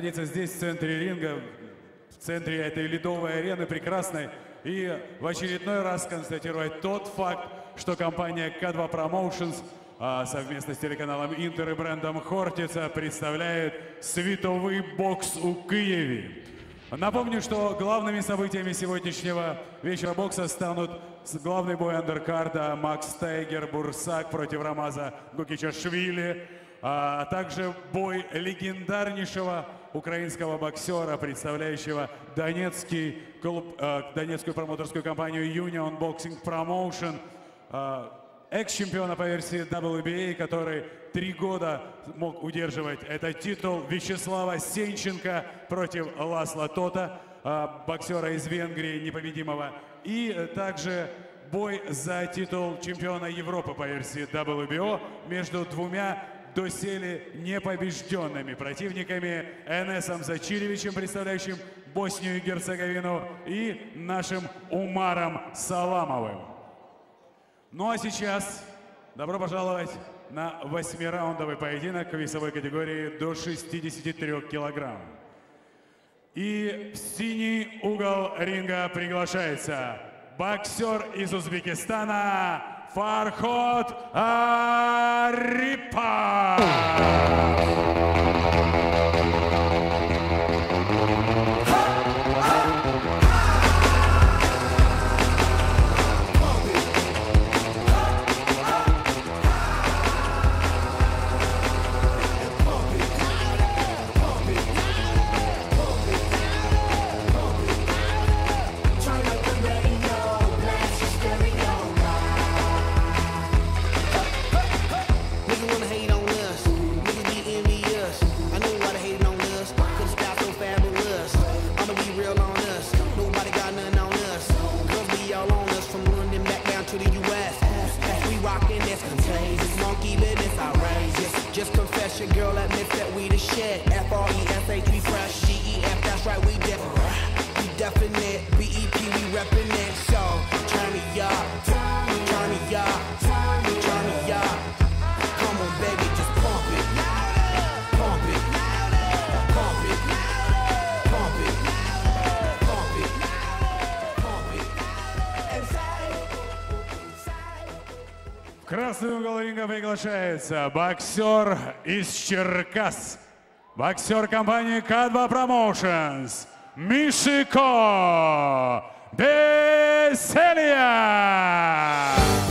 находиться здесь, в центре ринга, в центре этой ледовой арены прекрасной, и в очередной раз констатировать тот факт, что компания K2 Promotions совместно с телеканалом Интер и брендом Хортица представляет световий бокс у Киеве. Напомню, что главными событиями сегодняшнего вечера бокса станут главный бой андеркарда Макс Тайгер Бурсак против Рамаза Гукичашвили, а также бой легендарнейшего украинского боксера, представляющего Донецкий клуб, донецкую промоутерскую компанию Union Boxing Promotion, экс-чемпиона по версии WBA, который 3 года мог удерживать этот титул, Вячеслава Сенченко против Ласла Тота, боксера из Венгрии, непобедимого, и также бой за титул чемпиона Европы по версии WBO между двумя доселе непобежденными противниками: Энесом Зачилевичем, представляющим Боснию и Герцеговину, и нашим Умаром Саламовым. Ну а сейчас добро пожаловать на 8-раундовый поединок в весовой категории до 63 килограмм. И в синий угол ринга приглашается боксер из Узбекистана Фарход Арипов. Just confess your girl admits that we the shit. F-R-E-S-H, we fresh. G-E-F, that's right, we different. We definite. B-E-P, we reppin' it. So, turn me up. Turn me up. Turn me up. Come on, baby, just pump it. Pump it. Pump it. Pump it. Pump it. Pump it. В красный угол ринга приглашается боксер из Черкас, боксер компании K2 Promotions Мишико Беселья.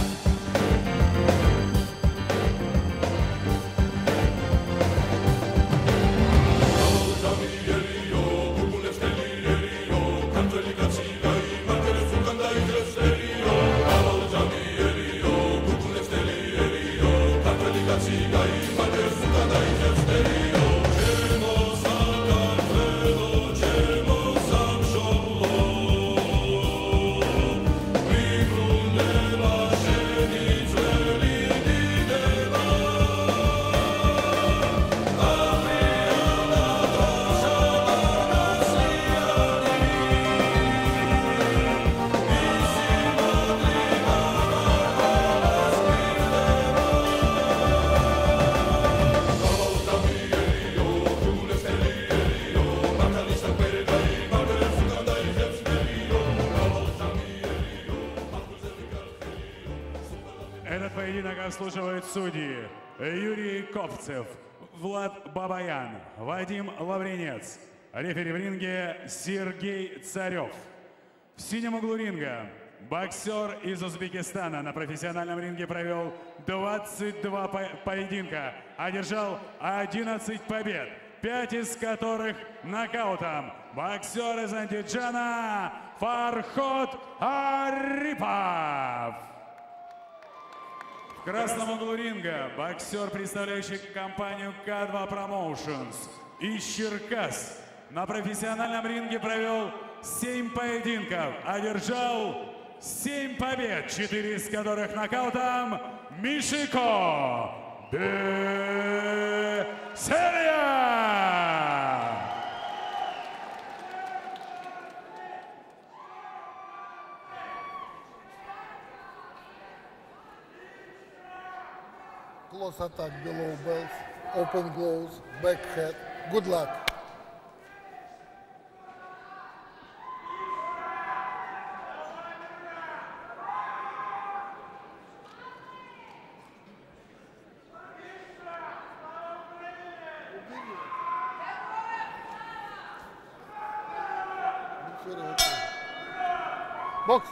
Этот поединок обслуживают судьи Юрий Ковцев, Влад Бабаян, Вадим Лавренец. Рефери в ринге Сергей Царев. В синем углу ринга боксер из Узбекистана на профессиональном ринге провел 22 поединка, одержал 11 побед, 5 из которых нокаутом. Боксер из Андижана Фарход Арипов. В красном углу ринга боксер, представляющий компанию K2 Promotions из Черкас, на профессиональном ринге провел 7 поединков, одержал 7 побед, 4 из которых нокаутом. Мишико Беселья. Close attack below belt, open gloves, back head. Good luck. Бокс.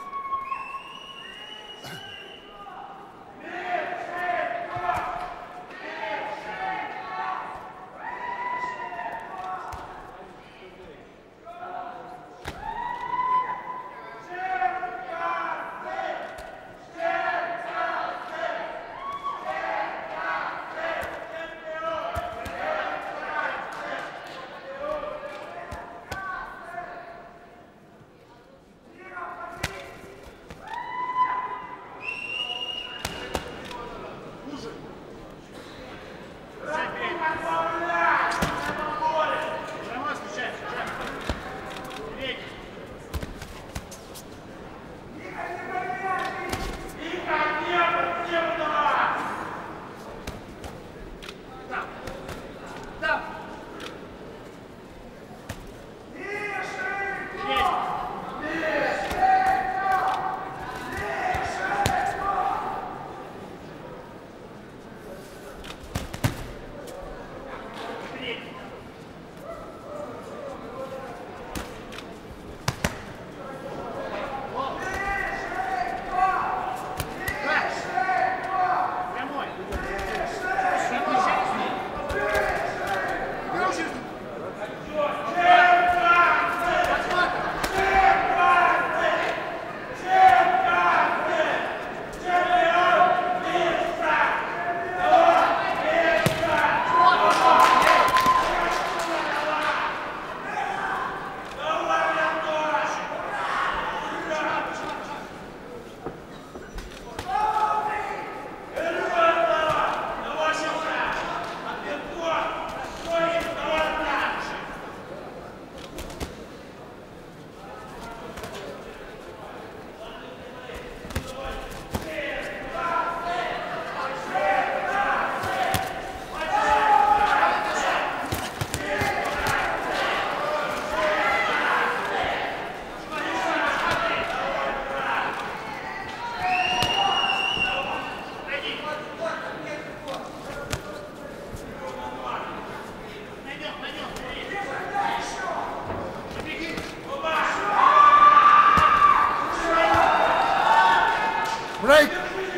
Break!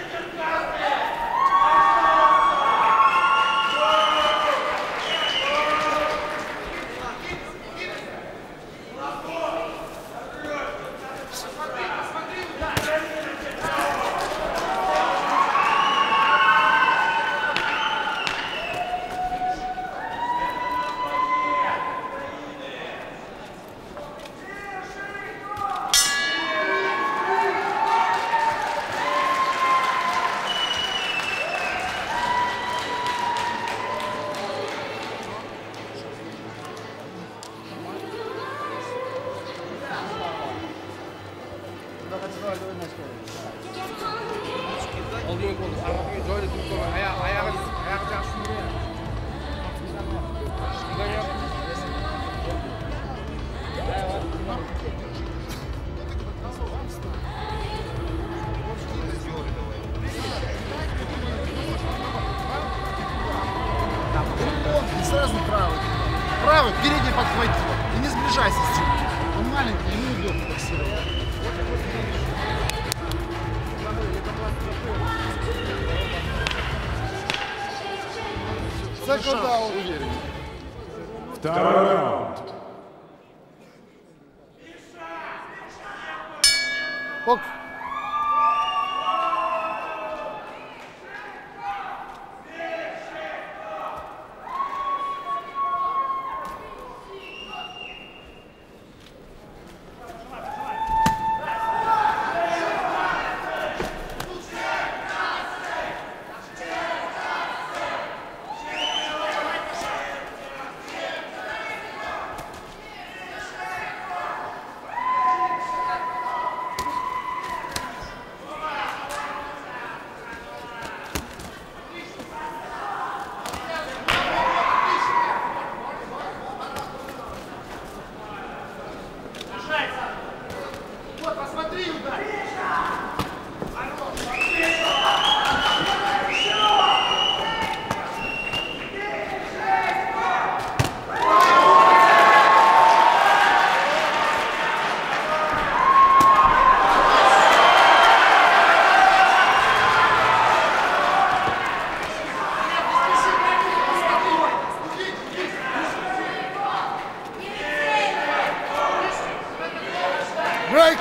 Сразу правый. Правый, передний подхвати. И не сближайся с ним. Он маленький, ему удобно боксировать. Закладал, уверен. Второй раунд. Бокс. Брейк!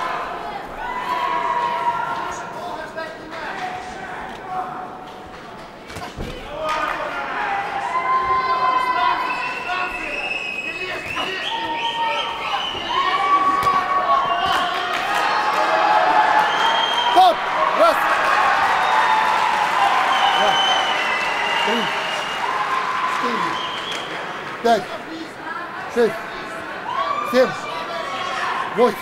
Стоп! Раз! Два! Три! 4! 5! 6! 7! 8!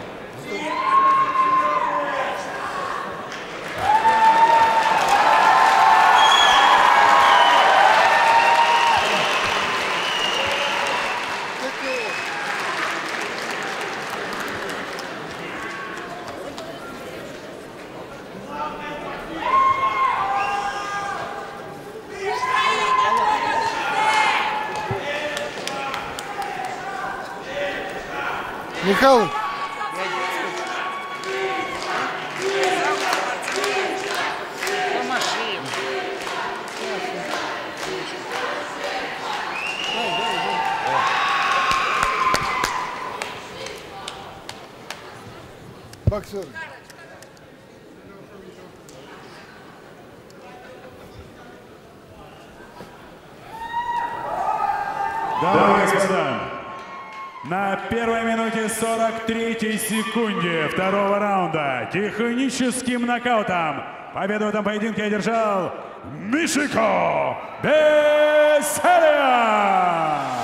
Михайлович! Боксер. Дамы и господа, на первой минуте 43 секунде второго раунда техническим нокаутом победу в этом поединке одержал Мишико Бесария.